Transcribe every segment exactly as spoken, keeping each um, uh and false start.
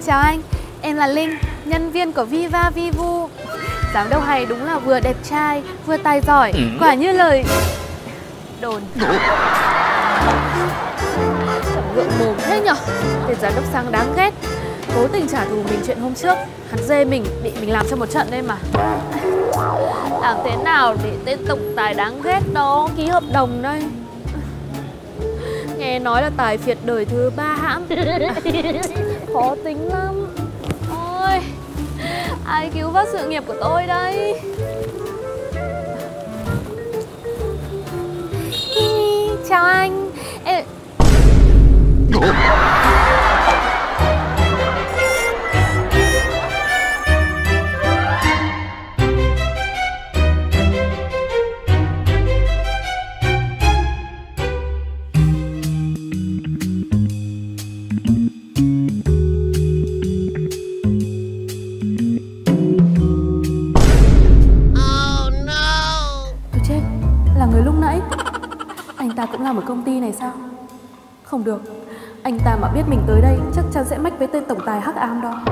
Chào anh, em là Linh, nhân viên của Viva Vivu. Giám đốc hay đúng là vừa đẹp trai, vừa tài giỏi, quả như lời đồn. Ngượng mồm thế nhở. Tên giám đốc Sang đáng ghét, cố tình trả thù mình chuyện hôm trước. Hắn dê mình, bị mình làm cho một trận đây mà. Làm thế nào để tên tổng tài đáng ghét đó ký hợp đồng đây? Nghe nói là tài phiệt đời thứ ba hãm. Khó tính lắm. Ôi, ai cứu vớt sự nghiệp của tôi đây? Chào anh. Em... Ta cũng làm ở công ty này sao? Không được, anh ta mà biết mình tới đây chắc chắn sẽ mách với tên tổng tài hắc ám đó.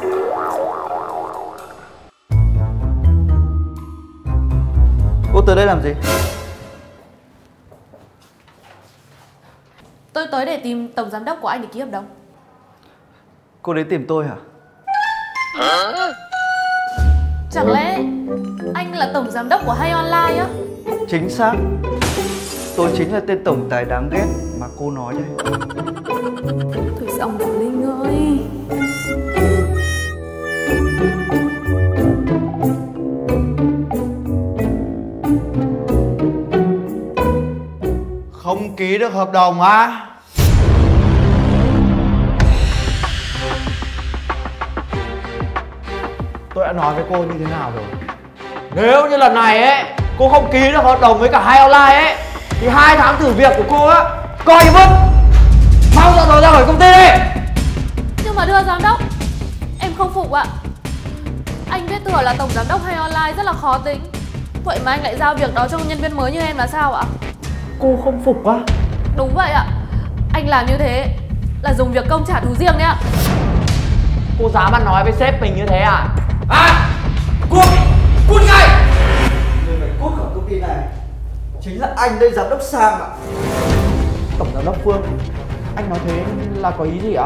Cô tới đây làm gì? Tôi tới để tìm tổng giám đốc của anh để ký hợp đồng. Cô đến tìm tôi hả? Chẳng lẽ anh là tổng giám đốc của Hay Online á? Chính xác. Tôi chính là tên tổng tài đáng ghét mà cô nói đây. Thôi xong rồi Linh ơi. Không ký được hợp đồng á? Tôi đã nói với cô như thế nào rồi? Nếu như lần này ấy cô không ký được hợp đồng với cả Hay Online ấy thì hai tháng thử việc của cô á coi như vứt. Mau dọn đồ ra khỏi công ty đi. Nhưng mà thưa giám đốc, em không phục ạ. Anh biết thừa là tổng giám đốc Hay Online rất là khó tính, vậy mà anh lại giao việc đó cho nhân viên mới như em là sao ạ? Cô không phục á? Đúng vậy ạ. Anh làm như thế là dùng việc công trả thù riêng đấy ạ. Cô dám ăn nói với sếp mình như thế à? À! Cút! Cút ngay! Người phải cút khỏi công ty này chính là anh đây, giám đốc Sang ạ. Tổng giám đốc Phương, anh nói thế là có ý gì ạ?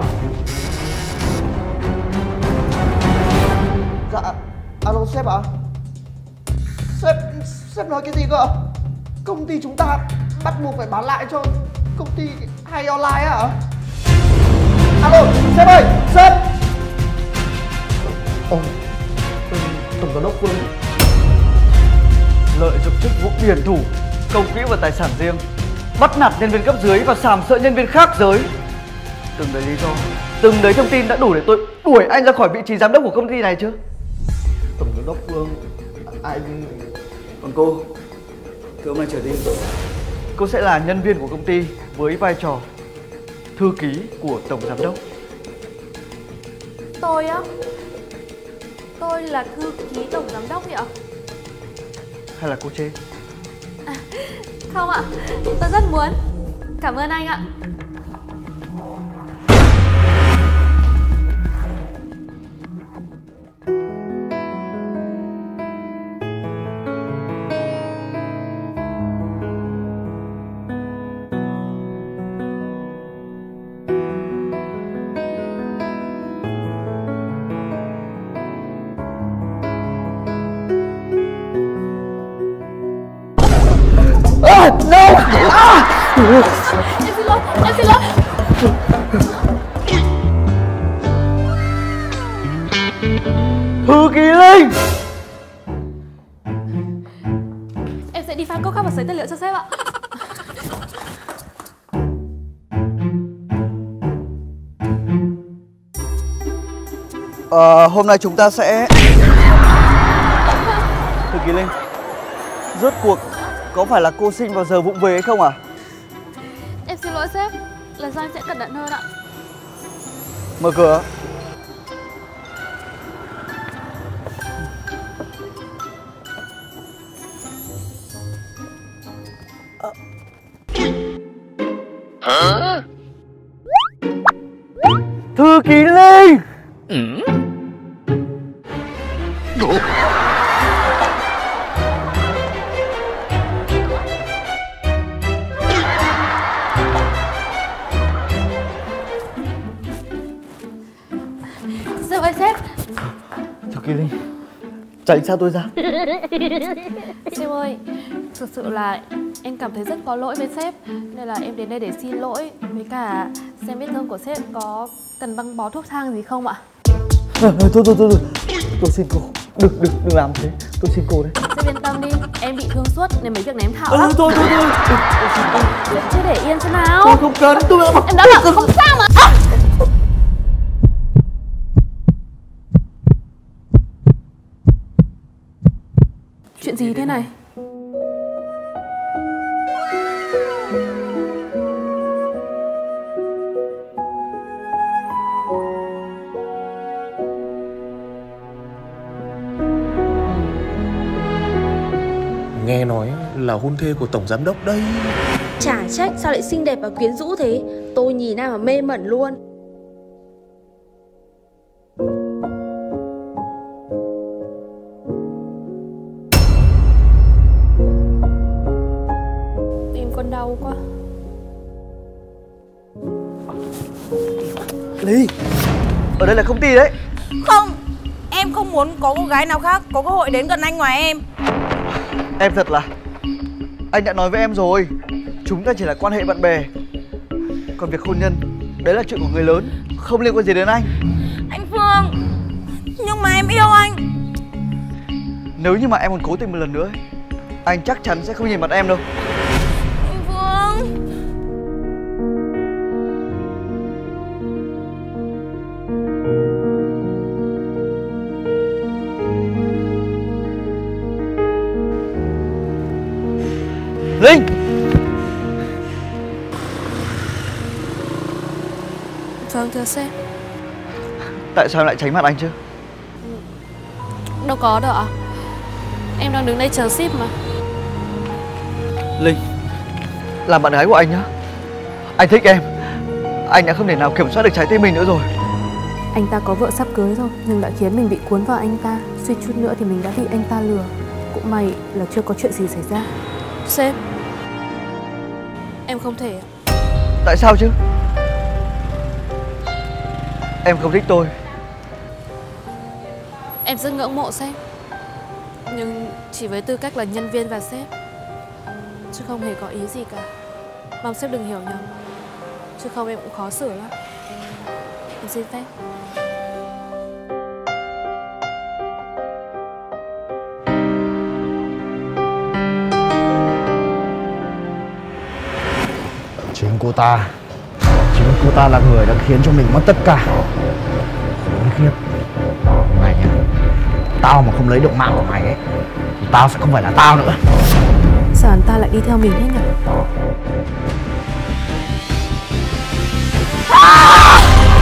Dạ, alo sếp ạ. Sếp, sếp nói cái gì cơ? Công ty chúng ta bắt buộc phải bán lại cho công ty Hay Online ạ? Alo, sếp ơi, sếp! Ồ, tổng giám đốc Phương. Lợi dụng chức vụ biển thủ, công quỹ và tài sản riêng, bắt nạt nhân viên cấp dưới và sàm sỡ nhân viên khác giới. Từng đấy lý do, từng đấy thông tin đã đủ để tôi đuổi anh ra khỏi vị trí giám đốc của công ty này chưa? Tổng giám đốc Phương, anh... Còn cô, từ hôm nay trở đi, cô sẽ là nhân viên của công ty với vai trò thư ký của tổng giám đốc. Tôi á? Tôi là thư ký tổng giám đốc vậy ạ? Hay là cô chê? À, không ạ, tôi rất muốn. Cảm ơn anh ạ. No! Ah! Em xin lỗi, em xin lỗi. Thư ký Linh! Em sẽ đi pha cốc khác và sấy tài liệu cho sếp ạ. Ờ, hôm nay chúng ta sẽ... Thư ký Linh, rốt cuộc có phải là cô sinh vào giờ vụng về hay không à? Em xin lỗi sếp, lần sau em sẽ cẩn thận hơn ạ. Mở cửa. Thư ký Linh! Ừ. Sếp ơi sếp. Chào Kỳ Linh. Tránh xa tôi ra. Sếp ơi, thực sự là em cảm thấy rất có lỗi với sếp, nên là em đến đây để xin lỗi. Với cả xem vết thương của sếp có cần băng bó thuốc thang gì không ạ? À, thôi, thôi thôi thôi tôi xin cô, đừng đừng đừng làm thế, tôi xin cô đấy. Sếp yên tâm đi, em bị thương suốt nên mấy việc này em thạo Ừ, lắm. thôi thôi thôi, đừng, tôi xin cô. Sếp chưa để yên xem nào. Tôi không cần, tôi đã Em đã bảo không sao mà. À! Chuyện gì thế này? Nghe nói là hôn thê của tổng giám đốc đây. Chả trách sao lại xinh đẹp và quyến rũ thế. Tôi nhìn ai mà mê mẩn luôn. Tim con đau quá. Ly, ở đây là công ty đấy. Không, em không muốn có cô gái nào khác có cơ hội đến gần anh ngoài em. Em thật là, anh đã nói với em rồi, chúng ta chỉ là quan hệ bạn bè. Còn việc hôn nhân, đấy là chuyện của người lớn, không liên quan gì đến anh. Anh Phương, nhưng mà em yêu anh. Nếu như mà em còn cố tình một lần nữa, anh chắc chắn sẽ không nhìn mặt em đâu. Anh Phương. Linh! Vâng thưa sếp. Tại sao em lại tránh mặt anh chứ? Đâu có đâu ạ. Em đang đứng đây chờ ship mà. Linh, làm bạn gái của anh nhá. Anh thích em. Anh đã không thể nào kiểm soát được trái tim mình nữa rồi. Anh ta có vợ sắp cưới rồi, nhưng đã khiến mình bị cuốn vào anh ta. Suýt chút nữa thì mình đã bị anh ta lừa. Cũng may là chưa có chuyện gì xảy ra. Sếp, em không thể. Tại sao chứ? Em không thích tôi. Em rất ngưỡng mộ sếp, nhưng chỉ với tư cách là nhân viên và sếp, chứ không hề có ý gì cả. Mong sếp đừng hiểu nhầm, chứ không em cũng khó xử lắm. Em xin phép. Chính cô ta, chính cô ta là người đã khiến cho mình mất tất cả. Khốn khiếp. Mày nhá, tao mà không lấy được mạng của mày ấy thì tao sẽ không phải là tao nữa. Sao hắn ta lại đi theo mình thế nhỉ? À!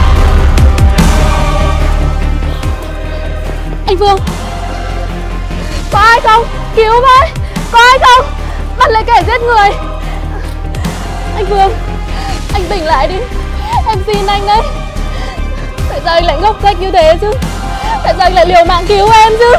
Anh Phương, có ai không? Cứu với! Có ai không? Bắt lấy kẻ giết người! Anh Phương, anh tỉnh lại đi. Em xin anh đấy. Tại sao anh lại ngốc nghếch như thế chứ? Tại sao anh lại liều mạng cứu em chứ?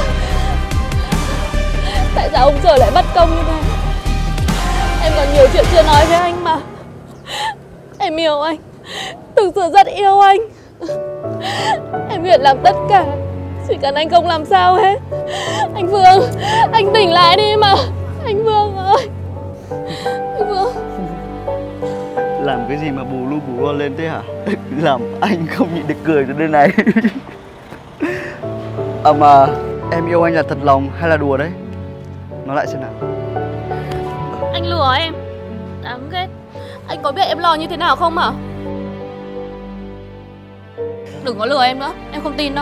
Tại sao ông trời lại bất công như thế? Em còn nhiều chuyện chưa nói với anh mà. Em yêu anh, thực sự rất yêu anh. Em nguyện làm tất cả, chỉ cần anh không làm sao hết. Anh Phương, anh tỉnh lại đi mà. Anh Phương ơi. Anh Phương. Làm cái gì mà bù lu bù loa lên thế hả? Làm anh không nhịn được cười từ đây này. À mà em yêu anh là thật lòng hay là đùa đấy? Nói lại xem nào. Anh lừa em. Đáng ghét. Anh có biết em lo như thế nào không hả? Đừng có lừa em nữa, em không tin đâu.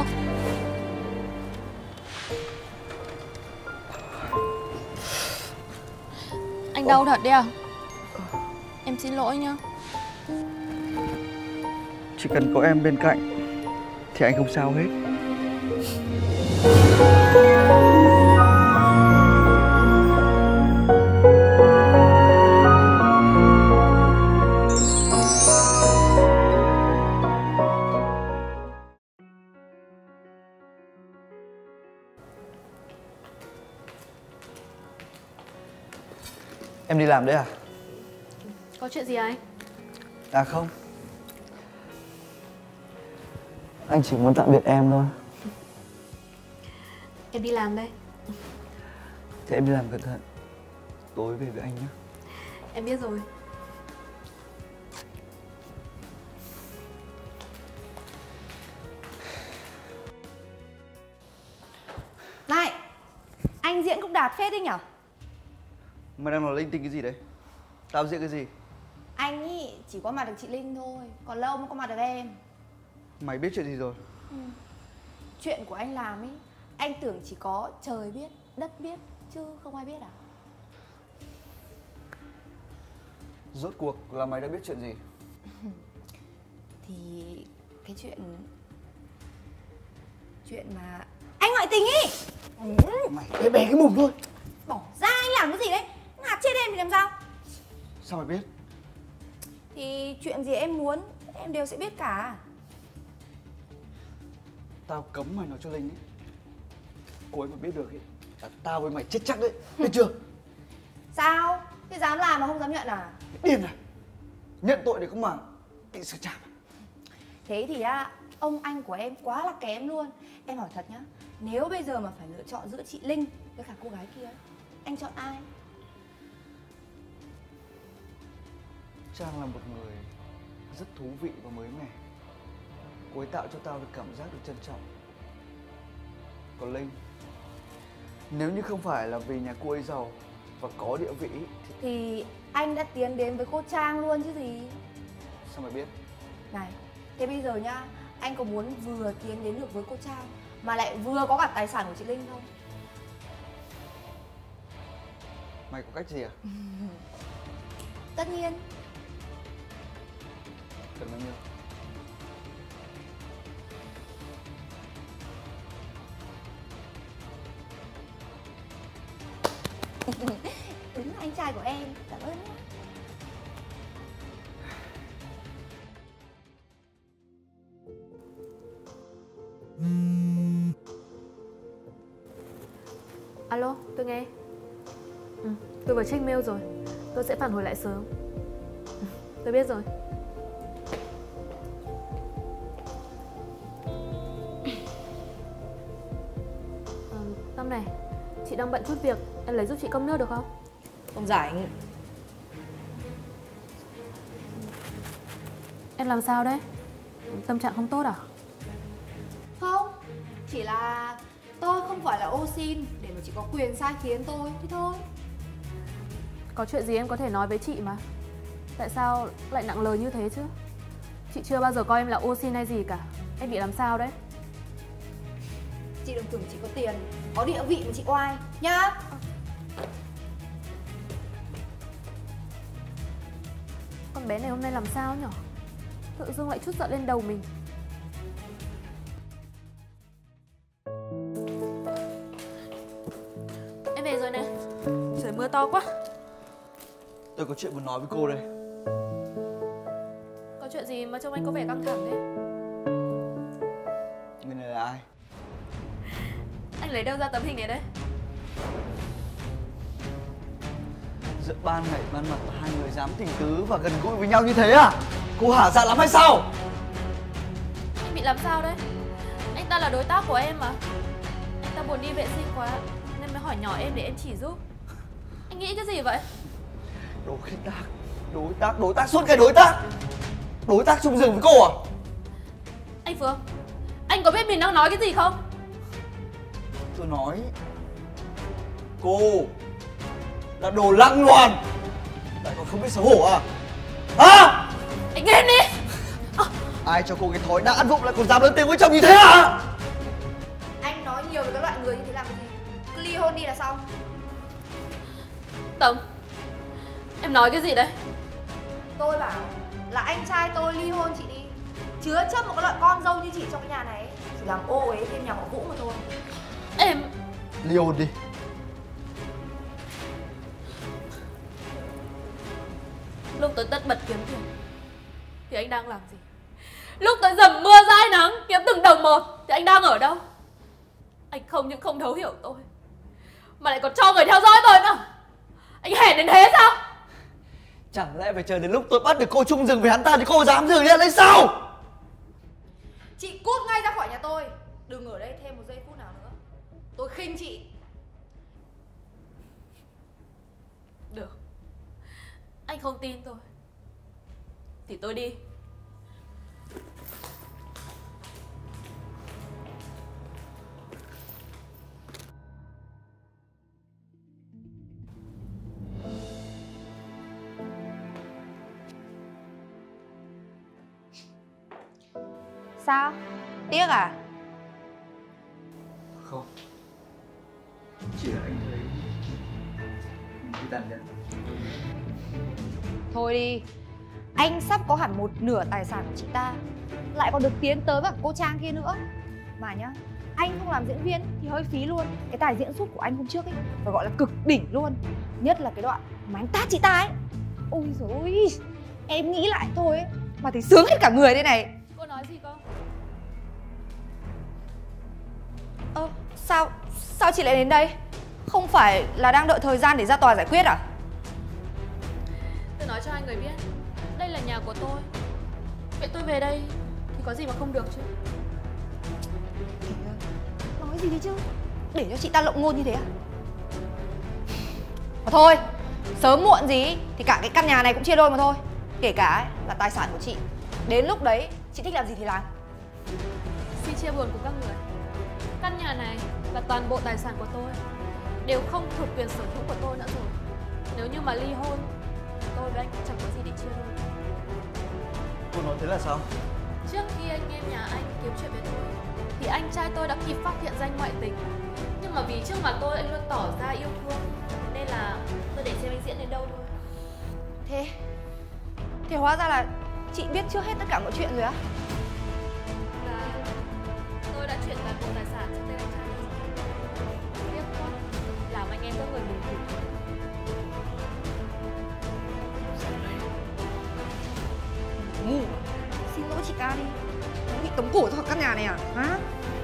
Anh đau thật đi à? Em xin lỗi nhá. Chỉ cần có em bên cạnh thì anh không sao hết. Em đi làm đấy à? Có chuyện gì anh? À không, anh chỉ muốn tạm biệt em thôi. Em đi làm đây. Thế em đi làm cẩn thận, tối về với anh nhé. Em biết rồi. Này, anh diễn cũng đạt phết đấy nhở? Mày đang nói linh tinh cái gì đấy? Tao diễn cái gì? Anh ý chỉ có mặt được chị Linh thôi, còn lâu mới có mặt được em. Mày biết chuyện gì rồi? Ừ. Chuyện của anh làm ý, anh tưởng chỉ có trời biết, đất biết, chứ không ai biết à? Rốt cuộc là mày đã biết chuyện gì? Thì cái chuyện... Chuyện mà... Anh ngoại tình ý! Mày bé bé cái mồm thôi. Bỏ ra, anh làm cái gì đấy? Ngạt chết em thì làm sao? Sao mày biết? Thì chuyện gì em muốn, em đều sẽ biết cả. Tao cấm mày nói cho Linh ấy. Cô ấy mà biết được ấy là tao với mày chết chắc đấy, biết chưa? Sao? Thế dám làm mà không dám nhận à? Điên à? Nhận tội để không mà bị xử trảm. Thế thì á, ông anh của em quá là kém luôn. Em hỏi thật nhá, nếu bây giờ mà phải lựa chọn giữa chị Linh với cả cô gái kia, anh chọn ai? Trang là một người rất thú vị và mới mẻ. Cô ấy tạo cho tao được cảm giác được trân trọng. Còn Linh, nếu như không phải là vì nhà cô ấy giàu và có địa vị thì... Thì anh đã tiến đến với cô Trang luôn chứ gì. Sao mày biết? Này, thế bây giờ nhá, anh có muốn vừa tiến đến được với cô Trang mà lại vừa có cả tài sản của chị Linh không? Mày có cách gì à? Tất nhiên. Cần bao nhiêu? Đúng là anh trai của em, cảm ơn nhé. Alo, tôi nghe. Ừ, tôi vừa check mail rồi. Tôi sẽ phản hồi lại sớm. Ừ, tôi biết rồi. Ừ, Tâm này, chị đang bận chút việc, em lấy giúp chị cốc nước được không? Không rảnh. Em làm sao đấy? Tâm trạng không tốt à? Không, chỉ là tôi không phải là ô xin để mà chị có quyền sai khiến tôi, thế thôi. Có chuyện gì em có thể nói với chị mà. Tại sao lại nặng lời như thế chứ? Chị chưa bao giờ coi em là ô xin hay gì cả. Em bị làm sao đấy? Chị đừng tưởng chị có tiền, có địa vị mà chị oai nhá. Con bé này hôm nay làm sao nhở? Tự dưng lại chút giận lên đầu mình. Em về rồi nè. Trời mưa to quá. Tôi có chuyện muốn nói với cô đây. Có chuyện gì mà trông anh có vẻ căng thẳng thế? Người này là ai? Anh lấy đâu ra tấm hình này đấy? Giữa ban ngày ban mặt hai người dám tình tứ và gần gũi với nhau như thế à? Cô hả dạ lắm hay sao? Anh bị làm sao đấy? Anh ta là đối tác của em mà. Anh ta buồn đi vệ sinh quá nên mới hỏi nhỏ em để em chỉ giúp. Anh nghĩ cái gì vậy? Đối tác, đối tác, đối tác, suốt ngày đối tác. Đối tác chung giường với cô à? Anh Phương, anh có biết mình đang nói cái gì không? Tôi nói cô là đồ lăng loàn, lại còn không biết xấu hổ à? Hả? Anh im đi. À. Ai cho cô cái thói đã ăn vụng lại còn dám lớn tiếng với chồng như thế à? Anh nói nhiều về các loại người như thế làm cái gì? Cứ ly hôn đi là xong. Tấm, em nói cái gì đấy? Tôi bảo là anh trai tôi ly hôn chị đi. Chứa chấp một cái loại con dâu như chị trong cái nhà này ấy, chỉ làm ô uế thêm nhà họ Vũ mà thôi. Em... Ly hôn đi. Lúc tôi tất bật kiếm tiền thì anh đang làm gì? Lúc tôi dầm mưa dãi nắng kiếm từng đồng một thì anh đang ở đâu? Anh không những không thấu hiểu tôi mà lại còn cho người theo dõi tôi nữa. Anh hèn đến thế sao? Chẳng lẽ phải chờ đến lúc tôi bắt được cô chung giường với hắn ta thì cô dám dừng lên lấy sao? Chị cút ngay ra khỏi nhà tôi. Đừng ở đây thêm một giây phút nào nữa. Tôi khinh chị. Được. Anh không tin tôi thì tôi đi. Sao? Tiếc à? Không. Chỉ là anh thấy bị tàn nhẫn. Thôi đi. Anh sắp có hẳn một nửa tài sản của chị ta, lại còn được tiến tới với cô Trang kia nữa. Mà nhá, anh không làm diễn viên thì hơi phí luôn. Cái tài diễn xuất của anh hôm trước ấy phải gọi là cực đỉnh luôn. Nhất là cái đoạn mà anh tát chị ta ấy. Ôi dồi ôi, em nghĩ lại thôi ấy mà thấy sướng hết cả người đây này. Cô nói gì cơ? Ơ, sao, sao chị lại đến đây? Không phải là đang đợi thời gian để ra tòa giải quyết à? Tôi nói cho hai người biết, đây là nhà của tôi. Vậy tôi về đây thì có gì mà không được chứ? Nói gì đấy chứ? Để cho chị ta lộng ngôn như thế à? Mà thôi, sớm muộn gì thì cả cái căn nhà này cũng chia đôi mà thôi. Kể cả ấy, là tài sản của chị. Đến lúc đấy, chị thích làm gì thì làm. Xin chia buồn của các người. Căn nhà này và toàn bộ tài sản của tôi đều không thuộc quyền sở hữu của tôi nữa rồi. Nếu như mà ly hôn, tôi với anh cũng chẳng có gì để chia đôi. Cô nói thế là sao? Trước khi anh em nhà anh kiếm chuyện với tôi thì anh trai tôi đã kịp phát hiện ra anh ngoại tình. Nhưng mà vì trước mặt tôi anh luôn tỏ ra yêu thương, nên là tôi để xem anh diễn đến đâu thôi. Thế, thế hóa ra là chị biết trước hết tất cả mọi chuyện rồi á? Là tôi đã chuyển toàn bộ tài sản cho tên anh trai tôi. Tiếc quá, làm anh em các người buồn cười. Ngu, xin lỗi chị ta đi. Nó bị tống cổ ra khỏi căn nhà này à? Hả?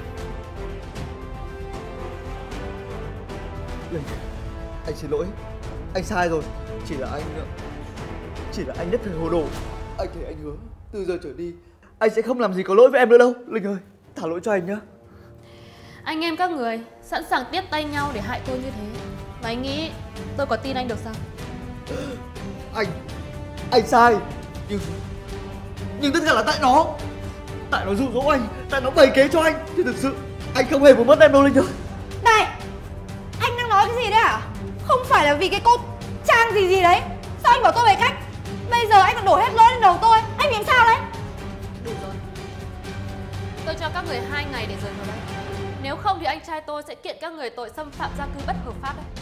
Linh, anh xin lỗi. Anh sai rồi. Chỉ là anh Chỉ là anh nhất thời hồ đồ. Anh thề anh hứa từ giờ trở đi anh sẽ không làm gì có lỗi với em nữa đâu. Linh ơi, thả lỗi cho anh nhá. Anh em các người sẵn sàng tiếp tay nhau để hại tôi như thế, mà anh nghĩ tôi có tin anh được sao? Anh Anh sai. Nhưng Nhưng tất cả là tại nó. Tại nó dụ dỗ anh. Tại nó bày kế cho anh. Chứ thực sự anh không hề muốn mất em đâu Linh ơi. Này, anh đang nói cái gì đấy à? Không phải là vì cái cô Trang gì gì đấy. Sao anh bảo tôi về cách? Bây giờ anh còn đổ hết lỗi lên đầu tôi. Anh bị làm sao đấy? Đủ rồi. Tôi cho các người hai ngày để rời khỏi đây. Nếu không thì anh trai tôi sẽ kiện các người tội xâm phạm gia cư bất hợp pháp đấy.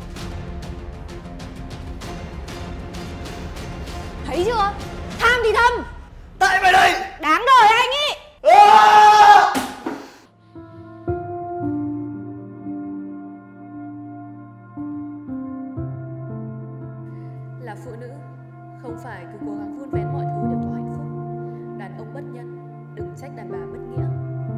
Thấy chưa? Tham thì thâm. Tại mày đây. Đáng đời anh ý. À! Là phụ nữ, không phải cứ cố gắng vun vén mọi thứ đều có hạnh phúc. Đàn ông bất nhân, đừng trách đàn bà bất nghĩa.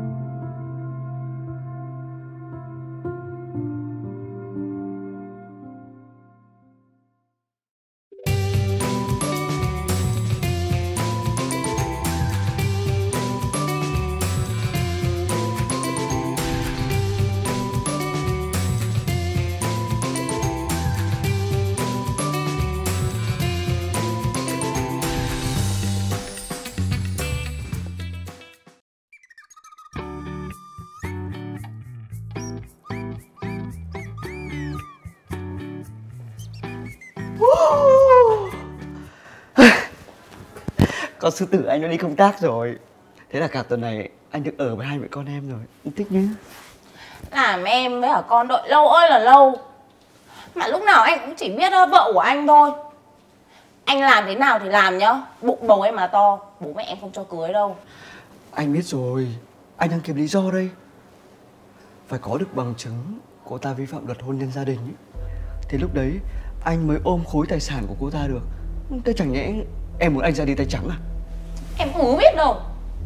Con sư tử anh nó đi công tác rồi. Thế là cả tuần này anh được ở với hai mẹ con em rồi. Anh thích nhá. Làm em với cả con đợi lâu ơi là lâu. Mà lúc nào anh cũng chỉ biết vợ của anh thôi. Anh làm thế nào thì làm nhá. Bụng bầu em mà to, bố mẹ em không cho cưới đâu. Anh biết rồi. Anh đang kiếm lý do đây. Phải có được bằng chứng cô ta vi phạm luật hôn nhân gia đình ấy. Thì lúc đấy anh mới ôm khối tài sản của cô ta được. Thế chẳng nhẽ em muốn anh ra đi tay trắng à? Em không biết đâu.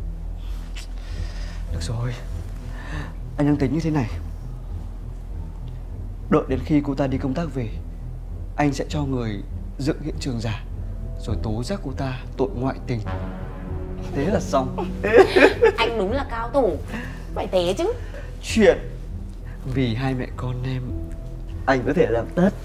Được rồi. Anh đang tính như thế này. Đợi đến khi cô ta đi công tác về, anh sẽ cho người dựng hiện trường giả rồi tố giác cô ta tội ngoại tình. Thế là xong. Anh đúng là cao thủ. Phải thế chứ. Chuyện vì hai mẹ con em anh có thể làm tất.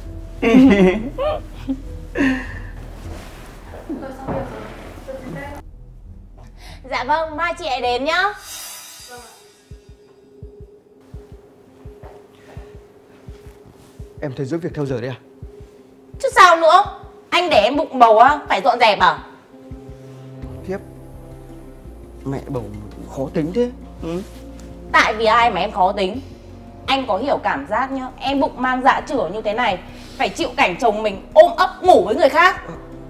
Dạ vâng, mai chị hãy đến nhá. Em thấy giúp việc theo giờ đấy à? Chứ sao nữa. Anh để em bụng bầu á, phải dọn dẹp à? Thiếp, mẹ bầu khó tính thế. Ừ. Tại vì ai mà em khó tính. Anh có hiểu cảm giác nhá. Em bụng mang dạ chửa như thế này, phải chịu cảnh chồng mình ôm ấp ngủ với người khác.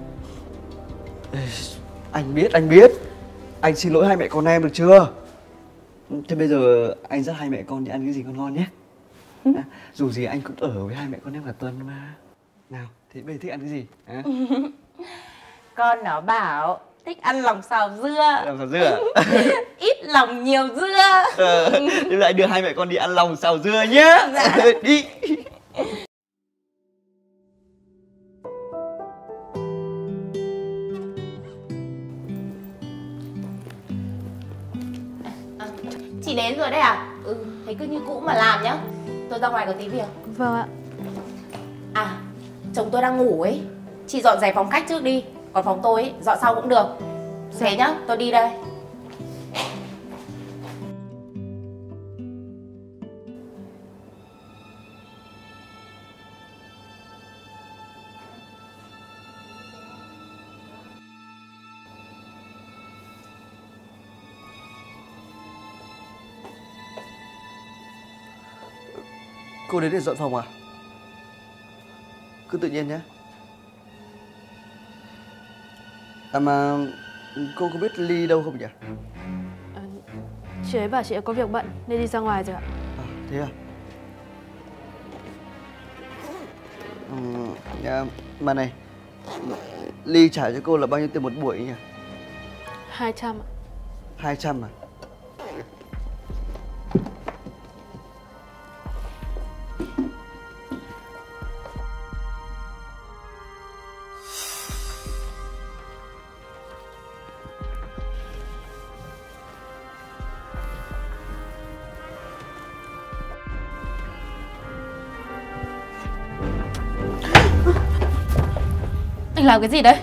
Anh biết, anh biết. Anh xin lỗi hai mẹ con em được chưa? Thế bây giờ anh dắt hai mẹ con đi ăn cái gì ngon ngon nhé. À, dù gì anh cũng ở với hai mẹ con em cả tuần mà. Nào, thế bây giờ thích ăn cái gì? À? Con nó bảo thích ăn lòng xào dưa. Lòng xào dưa à? Ít lòng nhiều dưa. Ờ, thế lại đưa hai mẹ con đi ăn lòng xào dưa nhé. Dạ. Đi. À, chị đến rồi đấy à? Ừ, thấy cứ như cũ mà làm nhá. Tôi ra ngoài có tí việc. Vâng ạ. À, chồng tôi đang ngủ ấy. Chị dọn dẹp phòng khách trước đi. Còn phòng tôi ấy, dọn sau cũng được. Thế nhá, tôi đi đây. Cô đến để dọn phòng à? Cứ tự nhiên nhé. À mà cô có biết Ly đâu không nhỉ? À, chị ấy bảo chị ấy có việc bận nên đi ra ngoài rồi ạ. À, thế à? Ừ, à, mà này, Ly trả cho cô là bao nhiêu tiền một buổi nhỉ? Hai trăm ạ. Hai trăm à? Anh làm cái gì đấy?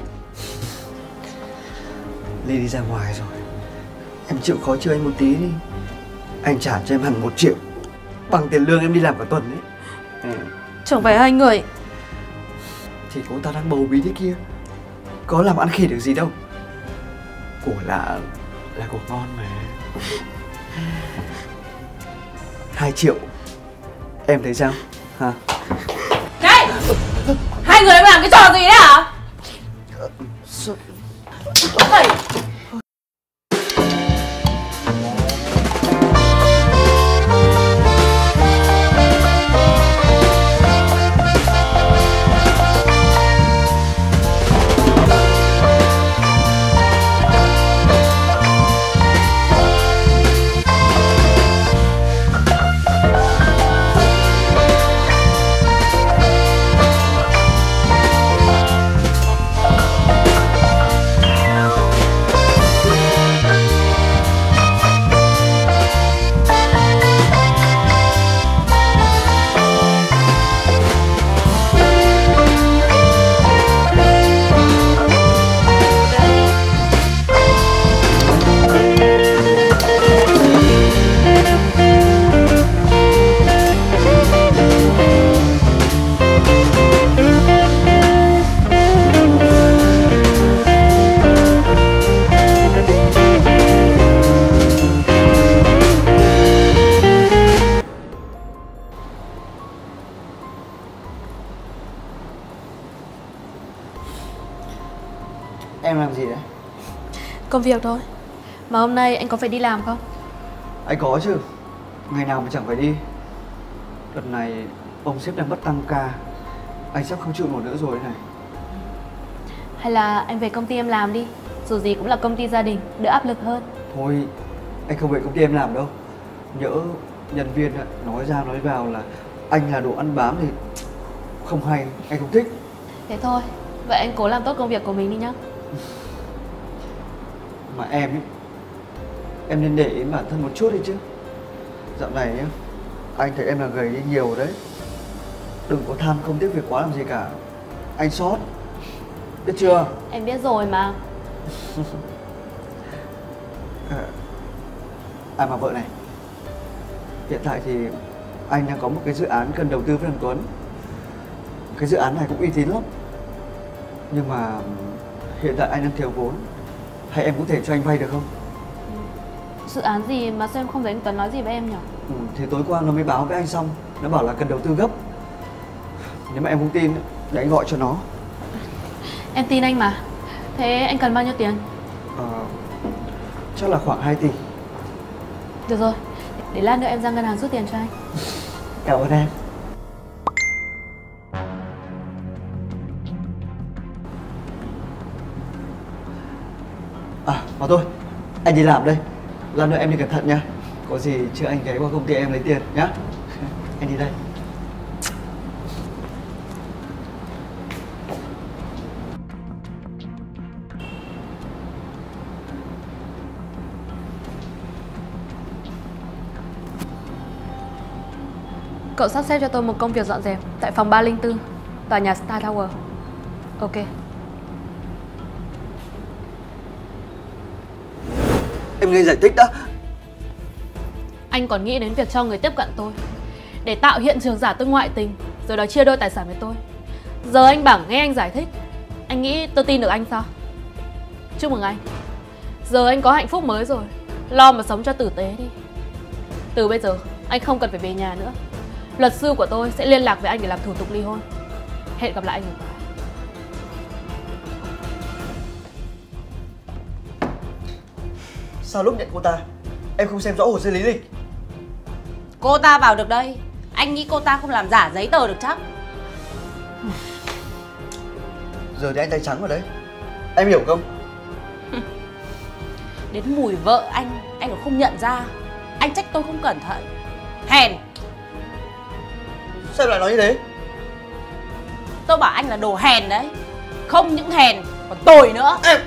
Ly đi ra ngoài rồi. Em chịu khó chịu anh một tí đi. Anh trả cho em hẳn một triệu, bằng tiền lương em đi làm cả tuần đấy. Ừ. Chẳng phải hai người. Thì cô ta đang bầu bí thế kia, có làm ăn khỉ được gì đâu. Của lạ là của ngon mà. Hai triệu, em thấy sao? Hả? Này! Hai người làm cái trò gì đấy hả? Sao? Thầy! Em làm gì đấy? Công việc thôi. Mà hôm nay anh có phải đi làm không? Anh có chứ. Ngày nào mà chẳng phải đi. Đợt này ông sếp đang bắt tăng ca, anh sắp không chịu nổi nữa rồi này. Hay là anh về công ty em làm đi. Dù gì cũng là công ty gia đình, đỡ áp lực hơn. Thôi, anh không về công ty em làm đâu. Nhỡ nhân viên nói ra nói vào là anh là đồ ăn bám thì không hay, anh không thích. Thế thôi, vậy anh cố làm tốt công việc của mình đi nhá. Mà em ấy, em nên để ý bản thân một chút đi chứ. Dạo này nhá, anh thấy em là gầy đi nhiều đấy. Đừng có tham không tiếc việc quá làm gì cả. Anh sót, biết chưa? Em biết rồi mà. À, à mà vợ này, hiện tại thì anh đang có một cái dự án cần đầu tư với thằng Tuấn. Cái dự án này cũng uy tín lắm. Nhưng mà hiện tại anh đang thiếu vốn. Hay em có thể cho anh vay được không? Dự án gì mà sao em không thấy anh Tuấn nói gì với em nhỉ? Ừ, thì tối qua nó mới báo với anh xong. Nó bảo là cần đầu tư gấp. Nếu mà em không tin để anh gọi cho nó. Em tin anh mà. Thế anh cần bao nhiêu tiền? Ờ, chắc là khoảng hai tỷ. Được rồi, để lát nữa em ra ngân hàng rút tiền cho anh. Cảm ơn em. À, mà thôi, anh đi làm đây. Lát nữa em đi cẩn thận nha. Có gì chưa anh ghé qua công ty em lấy tiền nhá. Anh đi đây. Cậu sắp xếp cho tôi một công việc dọn dẹp tại phòng ba linh tư, tòa nhà Star Tower. Ok. Em nghe giải thích đã. Anh còn nghĩ đến việc cho người tiếp cận tôi để tạo hiện trường giả tôi ngoại tình, rồi đó chia đôi tài sản với tôi. Giờ anh bảo nghe anh giải thích, anh nghĩ tôi tin được anh sao? Chúc mừng anh. Giờ anh có hạnh phúc mới rồi. Lo mà sống cho tử tế đi. Từ bây giờ anh không cần phải về nhà nữa. Luật sư của tôi sẽ liên lạc với anh để làm thủ tục ly hôn. Hẹn gặp lại anh ở tòa. Sao lúc nhận cô ta em không xem rõ hồ sơ lý lịch? Cô ta vào được đây, anh nghĩ cô ta không làm giả giấy tờ được chắc? Giờ thì anh tay trắng rồi đấy. Em hiểu không? Đến mùi vợ anh, anh còn không nhận ra. Anh trách tôi không cẩn thận. Hèn. Sao em lại nói như thế? Tôi bảo anh là đồ hèn đấy. Không những hèn, còn tồi nữa. Em...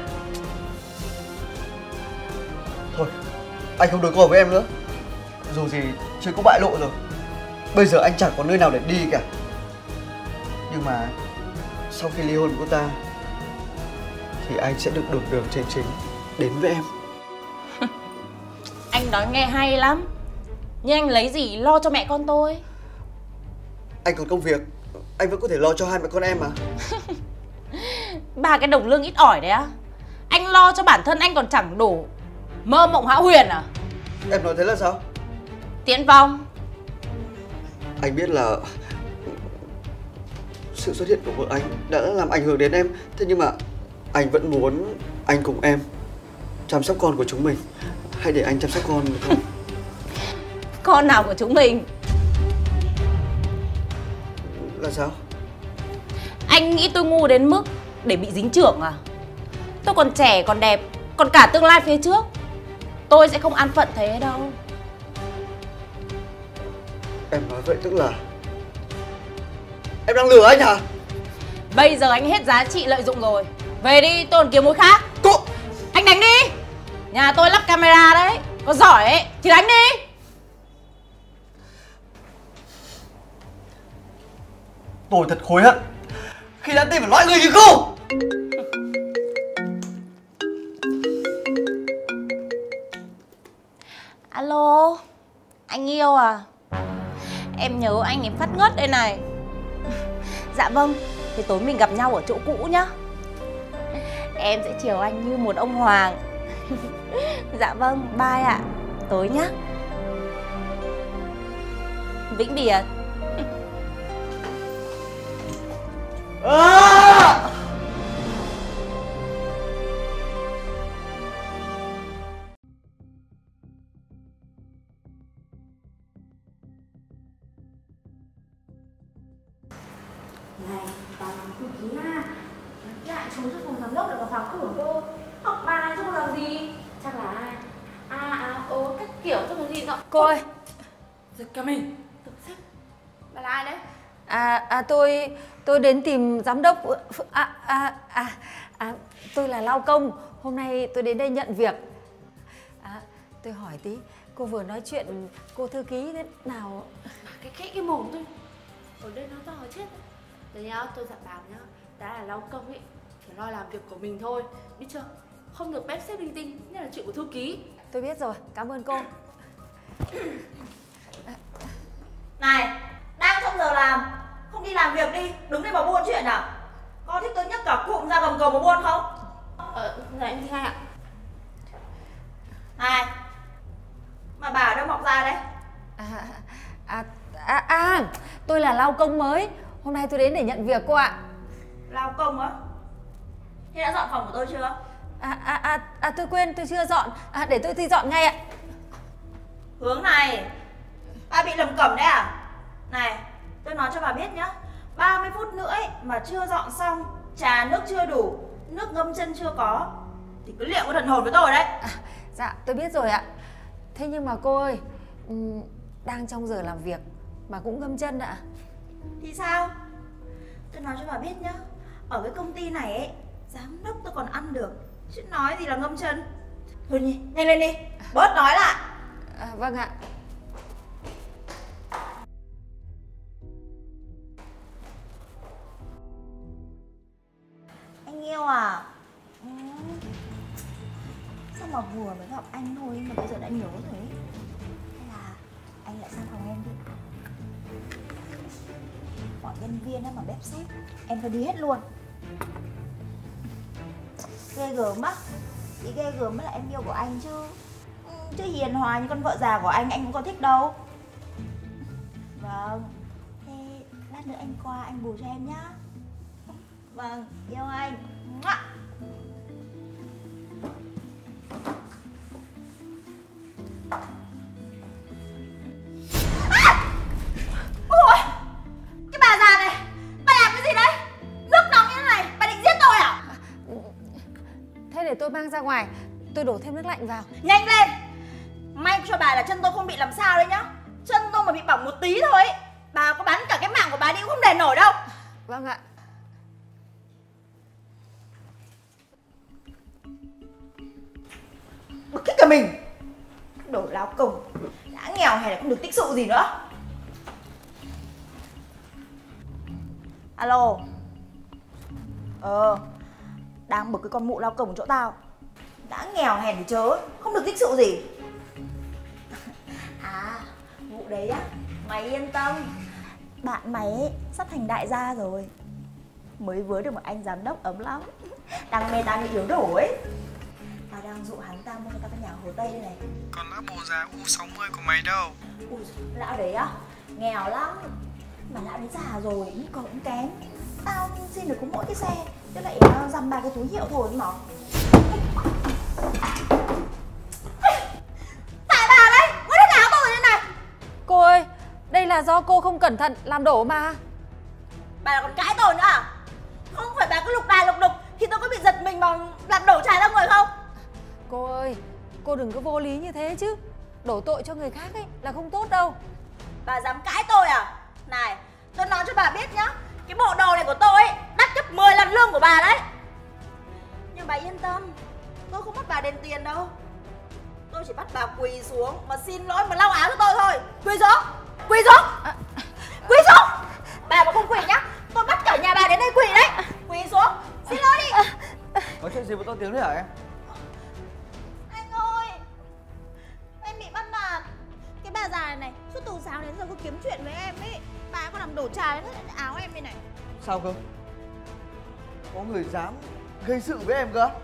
Thôi, anh không đối cò với em nữa. Dù gì chưa có bại lộ rồi. Bây giờ anh chẳng có nơi nào để đi cả. Nhưng mà sau khi ly hôn của cô ta thì anh sẽ được đường đường chính chính đến với em. Anh nói nghe hay lắm. Nhưng anh lấy gì lo cho mẹ con tôi? Anh còn công việc, anh vẫn có thể lo cho hai mẹ con em mà. Ba cái đồng lương ít ỏi đấy á, anh lo cho bản thân anh còn chẳng đủ. Mơ mộng hão huyền à? Em nói thế là sao? Tiến Phong, Anh biết là sự xuất hiện của vợ anh đã làm ảnh hưởng đến em. Thế nhưng mà anh vẫn muốn anh cùng em chăm sóc con của chúng mình. Hãy để anh chăm sóc con được không? con nào của chúng mình? Là sao? Anh nghĩ tôi ngu đến mức để bị dính chưởng à? Tôi còn trẻ, còn đẹp, còn cả tương lai phía trước. Tôi sẽ không an phận thế đâu. Em nói vậy tức là em đang lừa anh hả? Bây giờ anh hết giá trị lợi dụng rồi. Về đi, tôi còn kiếm mối khác. Cô! Anh đánh đi. Nhà tôi lắp camera đấy. Có giỏi ấy thì đánh đi. Tôi thật hối hận khi đã tin vào loại người như cô. Alo, anh yêu à? Em nhớ anh em phát ngất đây này. Dạ vâng, thì tối mình gặp nhau ở chỗ cũ nhá. Em sẽ chiều anh như một ông hoàng. Dạ vâng, bye ạ. Tối nhá. Vĩnh biệt. À! Này, tao nói cực kỳ nha. Lại trốn cho phòng giám đốc để mà phá cửa cơ. Học bài chứ không làm gì. Chắc là ai a a ô các kiểu chứ còn gì nữa. Cô ơi. Giật cả mình. Tự xếp. Bà là ai đấy? À, à tôi tôi đến tìm giám đốc. À, à, à, à, tôi là lao công. Hôm nay tôi đến đây nhận việc. À, tôi hỏi tí, cô vừa nói chuyện cô thư ký thế nào? Cái khẽ cái mồm thôi. Ở đây nó to chết. Đấy nhá, tôi dặn bảo nhá, đã là lao công ấy, phải lo làm việc của mình thôi, biết chưa? Không được bếp xếp linh tinh, như là chuyện của thư ký. Tôi biết rồi, cảm ơn cô. Này, đang trong giờ làm, không đi làm việc đi, đứng đây mà buôn chuyện à? Có thích tôi nhấc cả cụm ra gầm cầu mà buôn không? Ờ, dạ em đi ngay ạ. Này, mà bà ở đâu mọc ra đấy? À, à, à, à, tôi là lao công mới. Hôm nay tôi đến để nhận việc cô ạ. Lao công á? Thế đã dọn phòng của tôi chưa? À, à, à, à tôi quên, tôi chưa dọn. À, để tôi đi dọn ngay ạ. Hướng này, bà bị lầm cẩm đấy à? Này, tôi nói cho bà biết nhá, ba mươi phút nữa ấy, mà chưa dọn xong, trà nước chưa đủ, nước ngâm chân chưa có, thì cứ liệu có thần hồn với tôi đấy. À, dạ, tôi biết rồi ạ. Thế nhưng mà cô ơi, um, đang trong giờ làm việc mà cũng ngâm chân ạ. Thì sao? Tôi nói cho bà biết nhá, ở cái công ty này ấy, giám đốc tôi còn ăn được, chứ nói gì là ngâm chân. Thôi đi, nhanh lên đi, bớt nói lại. À, vâng ạ. Anh yêu à? Ừ. Sao mà vừa mới gặp anh thôi mà bây giờ đã nhớ rồi ấy. Hay là anh lại sang phòng em đi. Mọi nhân viên á mà bếp xếp em phải đi hết luôn. Ghê gớm á. Chị ghê gớm mới là em yêu của anh chứ. Ừ, chứ hiền hòa như con vợ già của anh anh cũng có thích đâu. Vâng. Thế lát nữa anh qua anh bù cho em nhá. Vâng, yêu anh. Ngoạ. À! Ôi, cái bà già này, bà làm cái gì đấy? Nước nóng như thế này, bà định giết tôi à? Thế để tôi mang ra ngoài, tôi đổ thêm nước lạnh vào. Nhanh lên. May cho bà là chân tôi không bị làm sao đấy nhá. Chân tôi mà bị bỏng một tí thôi ấy, bà có bán cả cái mạng của bà đi cũng không đền nổi đâu. Vâng ạ. Bực thích cả mình. Đồ lao công, đã nghèo hay là không được tích sự gì nữa. Alo. Ờ, đang bực cái con mụ lao công của chỗ tao. Đã nghèo hèn thì chớ, không được tích sự gì. À, vụ đấy á, mày yên tâm. Bạn mày ấy, sắp thành đại gia rồi. Mới vớ được một anh giám đốc ấm lắm. Đang mê tao như yếu đổ ấy. Tao đang dụ hắn ta mua cho tao căn nhà Hồ Tây đây này. Còn lão bồ già U sáu mươi của mày đâu? Ui, lão đấy á, nghèo lắm. Mà lão đấy già rồi, nhu cầu cũng kém. Tao xin được có mỗi cái xe, chứ lại uh, dăm ba cái túi hiệu thôi mà. Tại bà đấy, có thích áo tôi thế này. Cô ơi, đây là do cô không cẩn thận làm đổ mà. Bà là còn cãi tôi nữa à? Không phải bà cứ lục đà lục đục thì tôi có bị giật mình mà làm đổ trà ra người không? Cô ơi, cô đừng có vô lý như thế chứ. Đổ tội cho người khác ấy là không tốt đâu. Bà dám cãi tôi à? Này, tôi nói cho bà biết nhá, cái bộ đồ này của tôi ấy đắt gấp mười lần lương của bà đấy. Nhưng bà yên tâm, tôi không bắt bà đền tiền đâu. Tôi chỉ bắt bà quỳ xuống mà xin lỗi mà lau áo cho tôi thôi. Quỳ xuống, quỳ xuống, à, quỳ xuống. Bà mà không quỳ nhá, tôi bắt cả nhà bà đến đây quỳ đấy. Quỳ xuống, xin lỗi đi. Có chuyện gì mà to tiếng thế hả em? Anh ơi, em bị bắt nạt. Cái bà già này này, suốt từ sáng đến giờ cứ kiếm chuyện với em ấy. Bà ấy còn làm đổ trà lên hết áo em đây này. Sao cơ? Có người dám gây sự với em cơ?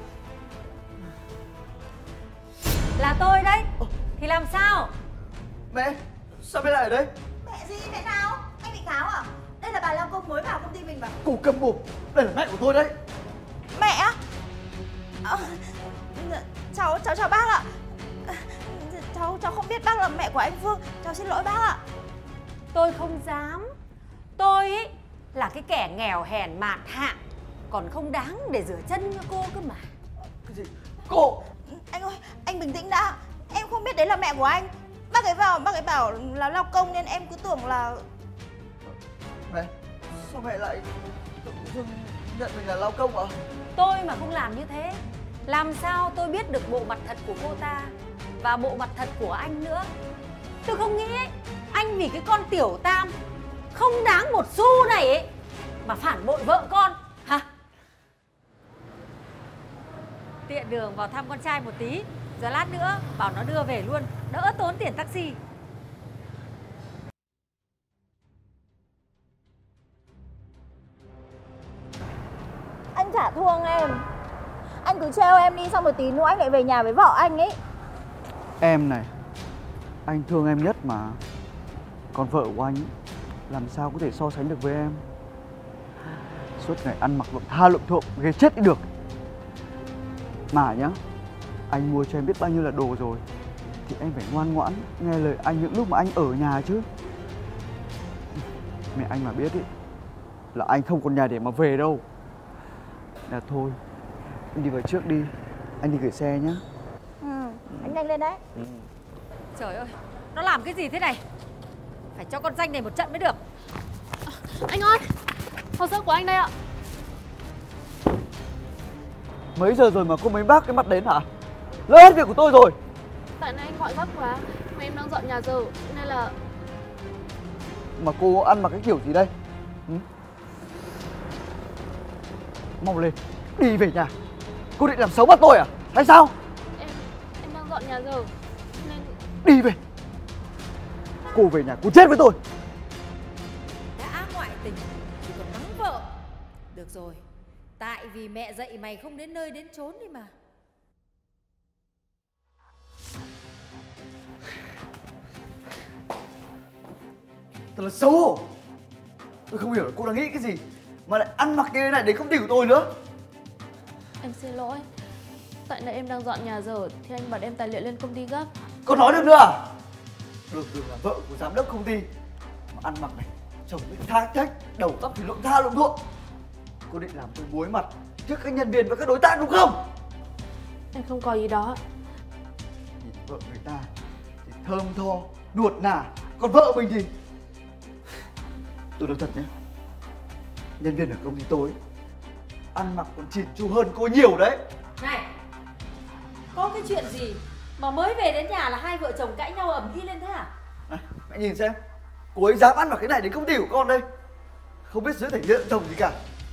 Là tôi đấy. Thì làm sao? Mẹ, sao mẹ lại ở đây? Mẹ gì mẹ nào? Anh bị cáo à? Đây là bà lao công mới vào công ty mình mà. Cô cầm mồm, đây là mẹ của tôi đấy. Mẹ á? À, cháu, cháu chào bác ạ. Cháu, cháu không biết bác là mẹ của anh Phương. Cháu xin lỗi bác ạ. Tôi không dám. Tôi ấy là cái kẻ nghèo hèn mạt hạng, còn không đáng để rửa chân cho cô cơ mà. Cái gì? Cô! Anh ơi, anh bình tĩnh đã. Em không biết đấy là mẹ của anh. Bác ấy vào, bác ấy bảo là lao công nên em cứ tưởng là... Mẹ, sao mẹ lại tự dưng nhận mình là lao công ạ? Tôi mà không làm như thế, làm sao tôi biết được bộ mặt thật của cô ta và bộ mặt thật của anh nữa. Tôi không nghĩ ấy, anh vì cái con tiểu tam không đáng một xu này ấy mà phản bội vợ con hả? Tiện đường vào thăm con trai một tí, rồi lát nữa bảo nó đưa về luôn, đỡ tốn tiền taxi. Anh chả thương em. Anh cứ trêu em đi, xong rồi tí nữa anh lại về nhà với vợ anh ấy. Em này, anh thương em nhất mà. Còn vợ của anh ấy, làm sao có thể so sánh được với em. Suốt ngày ăn mặc lộn tha lộn thộn, ghê chết đi được. Mà nhá, anh mua cho em biết bao nhiêu là đồ rồi, thì em phải ngoan ngoãn nghe lời anh những lúc mà anh ở nhà chứ. Mẹ anh mà biết ý, là anh không còn nhà để mà về đâu. Là thôi, anh đi về trước đi, anh đi gửi xe nhá. Ừ, anh nhanh lên đấy. Ừ. Trời ơi, nó làm cái gì thế này? Phải cho con danh này một trận mới được. À, anh ơi, hồ sơ của anh đây ạ. Mấy giờ rồi mà cô mấy bác cái mặt đến hả? Lỡ hết việc của tôi rồi. Tại nãy anh gọi gấp quá, mà em đang dọn nhà giờ nên là... Mà cô ăn mặc cái kiểu gì đây? Ừ? Mau lên, đi về nhà. Cô định làm xấu mặt tôi à? Hay sao? Em em đang dọn nhà giờ nên... Đi về. Cô về nhà, cô chết với tôi. Đã ngoại tình thì còn mắng vợ. Được rồi, tại vì mẹ dạy mày không đến nơi đến chốn đi mà. Thật là xấu hổ. Tôi không hiểu là cô đang nghĩ cái gì mà lại ăn mặc như thế này đến công ty của tôi nữa. Em xin lỗi. Tại nãy em đang dọn nhà giờ thì anh bảo đem tài liệu lên công ty gấp. Cô nói được nữa à? Được được là vợ của giám đốc công ty mà ăn mặc này, chồng bị tha trách, đầu tóc thì lộn tha lộn thuộn. Cô định làm tôi muối mặt trước các nhân viên và các đối tác đúng không? Em không có ý đó. Nhìn vợ người ta thì thơm tho, nuột nà, còn vợ mình thì... Tôi nói thật nhé, nhân viên ở công ty tôi ăn mặc còn chỉn chu hơn cô nhiều đấy. Này, có cái chuyện gì mà mới về đến nhà là hai vợ chồng cãi nhau ầm ĩ lên thế à? Này, mẹ nhìn xem, cô ấy dám ăn mặc cái này đến công ty của con đây. Không biết dưới thể hiện chồng gì cả.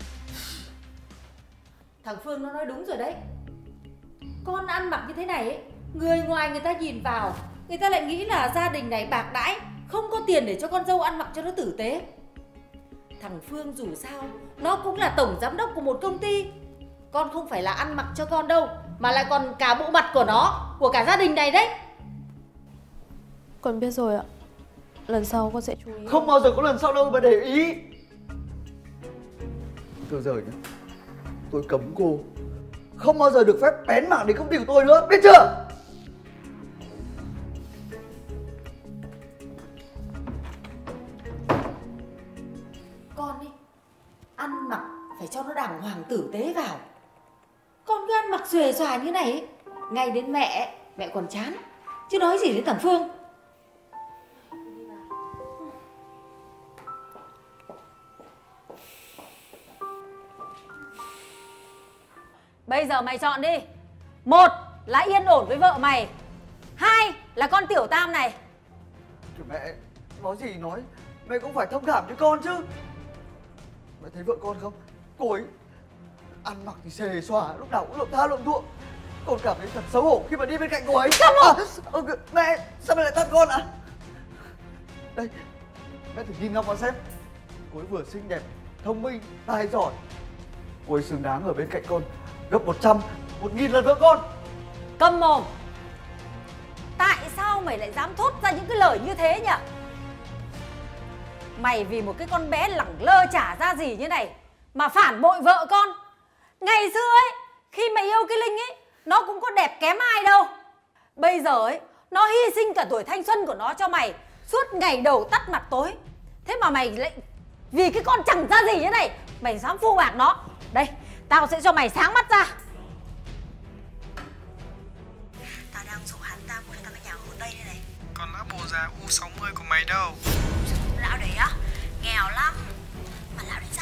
Thằng Phương nó nói đúng rồi đấy. Con ăn mặc như thế này ấy, người ngoài người ta nhìn vào, người ta lại nghĩ là gia đình này bạc đãi, không có tiền để cho con dâu ăn mặc cho nó tử tế. Thằng Phương dù sao nó cũng là tổng giám đốc của một công ty. Con không phải là ăn mặc cho con đâu, mà lại còn cả bộ mặt của nó, của cả gia đình này đấy. Con biết rồi ạ. Lần sau con sẽ chú ý. Không bao giờ có lần sau đâu mà để ý. Từ giờ nhá, tôi cấm cô không bao giờ được phép bén mảng đến công ty của tôi nữa, biết chưa? Con đi, ăn mặc phải cho nó đàng hoàng tử tế vào. Con cứ ăn mặc xuề xòa như này ấy, ngay đến mẹ, mẹ còn chán, chứ nói gì đến thằng Phương. Bây giờ mày chọn đi. Một là yên ổn với vợ mày, hai là con tiểu tam này. Kìa mẹ, nói gì nói, mẹ cũng phải thông cảm cho con chứ. Mẹ thấy vợ con không? Cô ấy ăn mặc thì xề xòa, lúc nào cũng lộn tha lộn thuộm. Con cảm thấy thật xấu hổ khi mà đi bên cạnh cô ấy. À, à, mẹ, sao mẹ lại tắt con ạ? À? Đây, mẹ thử nhìn Ngọc vào xem. Cô ấy vừa xinh đẹp, thông minh, tài giỏi. Cô ấy xứng đáng ở bên cạnh con gấp một trăm, một nghìn lần vợ con. Câm mồm. Tại sao mày lại dám thốt ra những cái lời như thế nhỉ? Mày vì một cái con bé lẳng lơ chả ra gì như này mà phản bội vợ con. Ngày xưa ấy, khi mày yêu cái Linh ấy, nó cũng có đẹp kém ai đâu. Bây giờ ấy, nó hy sinh cả tuổi thanh xuân của nó cho mày, suốt ngày đầu tắt mặt tối. Thế mà mày lại vì cái con chẳng ra gì như này, mày dám phu bạc nó. Đây, tao sẽ cho mày sáng mắt ra. Tao đang dụ hắn ta mua cho tao cái nhà Hồ Tây đây này. Còn lão bồ già U sáu mươi của mày đâu? Lão đấy á, nghèo lắm. Mà lão đấy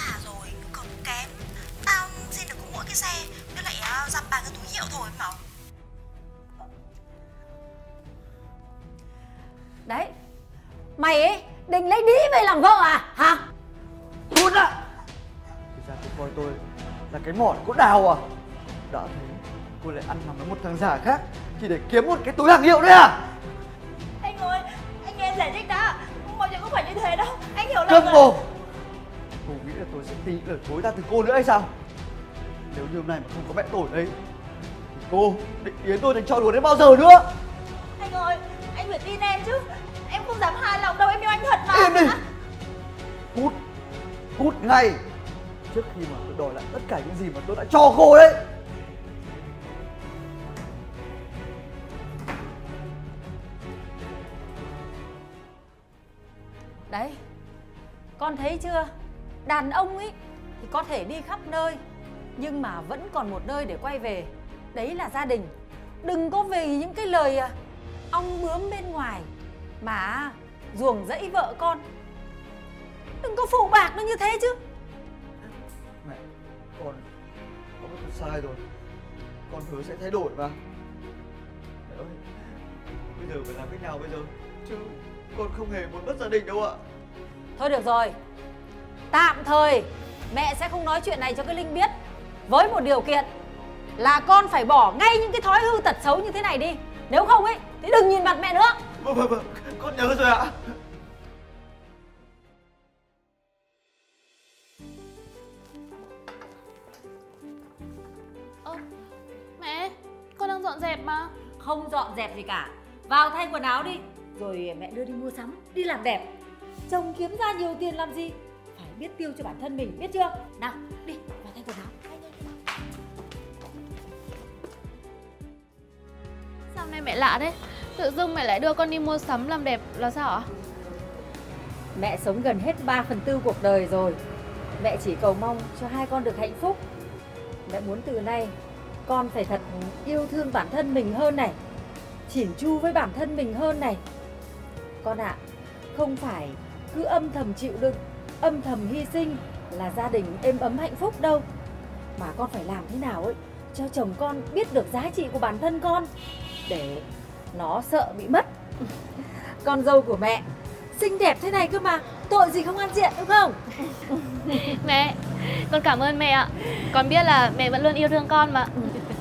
xe, nó lại uh, dăm ba cái túi rượu thôi mà. Đấy, mày ấy định lấy đĩ về làm vợ à hả? Cút ạ! Thực ra cô coi tôi là cái mỏ cốt đào à? Đã thế cô lại ăn nằm với một thằng giả khác chỉ để kiếm một cái túi hàng hiệu đấy à? Anh ơi, anh nghe giải thích đã. Mọi chuyện không phải như thế đâu, anh hiểu lầm Câm rồi. mồm! Cô nghĩ là tôi sẽ tí lời thối ra từ cô nữa hay sao? Nếu như hôm nay mà không có mẹ tôi ở đây thì cô định yến tôi thành trò đùa đến bao giờ nữa? Anh ơi, anh phải tin em chứ. Em không dám hài lòng đâu, em yêu anh thật mà. Im đi! Cút! Cút ngay! Trước khi mà tôi đòi lại tất cả những gì mà tôi đã cho cô đấy. Đấy, con thấy chưa? Đàn ông ấy thì có thể đi khắp nơi, nhưng mà vẫn còn một nơi để quay về. Đấy là gia đình. Đừng có vì những cái lời ong bướm bên ngoài mà ruồng rẫy vợ con. Đừng có phụ bạc nó như thế chứ. Mẹ, con con biết con sai rồi. Con hứa sẽ thay đổi mà. Mẹ ơi, bây giờ phải làm cách nào bây giờ? Chứ con không hề muốn mất gia đình đâu ạ. Thôi được rồi, tạm thời mẹ sẽ không nói chuyện này cho cái Linh biết. Với một điều kiện là con phải bỏ ngay những cái thói hư tật xấu như thế này đi. Nếu không ấy thì đừng nhìn mặt mẹ nữa. Vâng vâng vâng, con nhớ rồi ạ. Ơ, mẹ, con đang dọn dẹp mà. Không dọn dẹp gì cả. Vào thay quần áo đi, rồi mẹ đưa đi mua sắm, đi làm đẹp. Chồng kiếm ra nhiều tiền làm gì, phải biết tiêu cho bản thân mình, biết chưa? Nào, đi, vào thay quần áo. Sao hôm nay mẹ lạ đấy? Tự dưng mẹ lại đưa con đi mua sắm làm đẹp là sao ạ? Mẹ sống gần hết ba phần tư cuộc đời rồi. Mẹ chỉ cầu mong cho hai con được hạnh phúc. Mẹ muốn từ nay con phải thật yêu thương bản thân mình hơn này, chỉn chu với bản thân mình hơn này. Con ạ, à, không phải cứ âm thầm chịu đựng, âm thầm hy sinh là gia đình êm ấm hạnh phúc đâu. Mà con phải làm thế nào ấy cho chồng con biết được giá trị của bản thân con, để nó sợ bị mất. Con dâu của mẹ xinh đẹp thế này cơ mà, tội gì không ăn diện đúng không? Mẹ, con cảm ơn mẹ ạ. Con biết là mẹ vẫn luôn yêu thương con mà.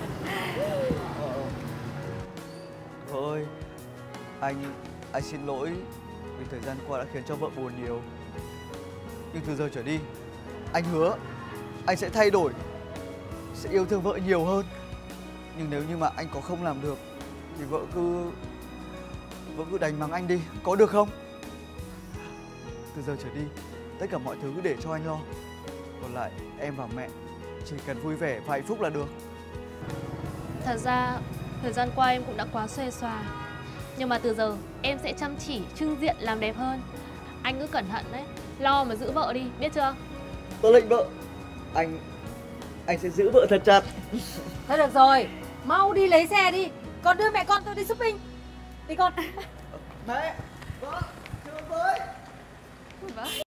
Thôi, anh anh xin lỗi vì thời gian qua đã khiến cho vợ buồn nhiều. Nhưng từ giờ trở đi, anh hứa anh sẽ thay đổi, sẽ yêu thương vợ nhiều hơn. Nhưng nếu như mà anh có không làm được thì vợ cứ vợ cứ đánh mắng anh đi, có được không? Từ giờ trở đi, tất cả mọi thứ cứ để cho anh lo. Còn lại em và mẹ chỉ cần vui vẻ và hạnh phúc là được. Thật ra thời gian qua em cũng đã quá xuề xòa, nhưng mà từ giờ em sẽ chăm chỉ trưng diện làm đẹp hơn. Anh cứ cẩn thận đấy, lo mà giữ vợ đi, biết chưa? Tôi lệnh vợ. Anh anh sẽ giữ vợ thật chặt. Thôi được rồi, mau đi lấy xe đi. Con đưa mẹ con tôi đi shopping. Đi con. Mẹ, vợ, chờ với. Vâng.